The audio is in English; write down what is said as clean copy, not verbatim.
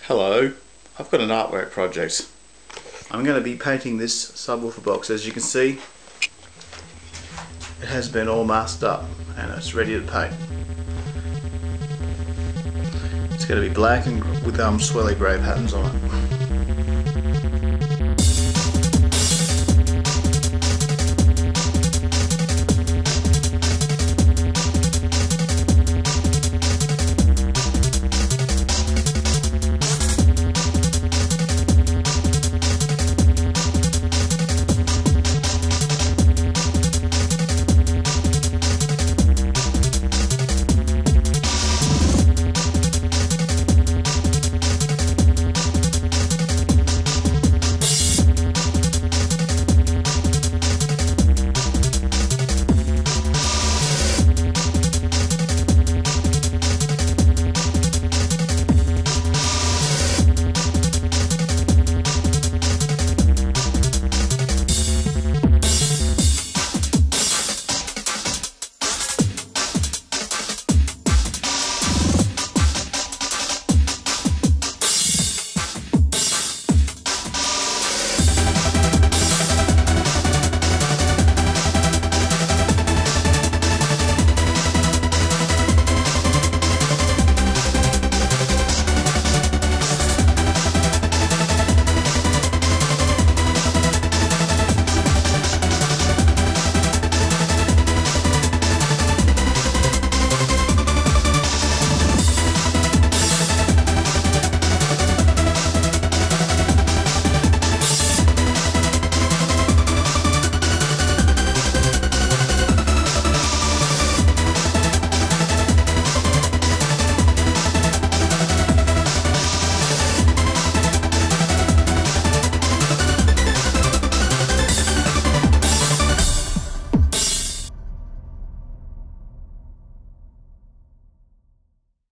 Hello, I've got an artwork project. I'm going to be painting this subwoofer box. As you can see, it has been all masked up and it's ready to paint. It's going to be black and with swirly grey patterns on it.